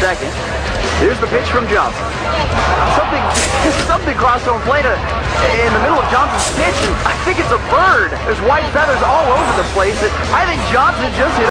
second. Here's the pitch from Johnson. Something crossed home plate in the middle of Johnson's pitch, and I think it's a bird. There's white feathers all over the place. I think Johnson just hit